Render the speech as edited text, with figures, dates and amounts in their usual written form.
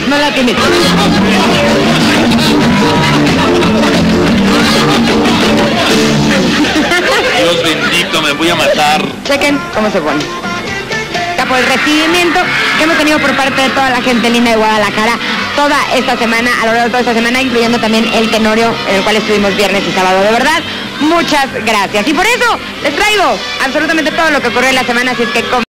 No la tienes. Dios bendito, me voy a matar. Chequen cómo se pone. Por el recibimiento que hemos tenido por parte de toda la gente linda de Guadalajara toda esta semana, a lo largo de toda esta semana, incluyendo también el Tenorio, en el cual estuvimos viernes y sábado. De verdad, muchas gracias. Y por eso les traigo absolutamente todo lo que ocurrió en la semana, así es que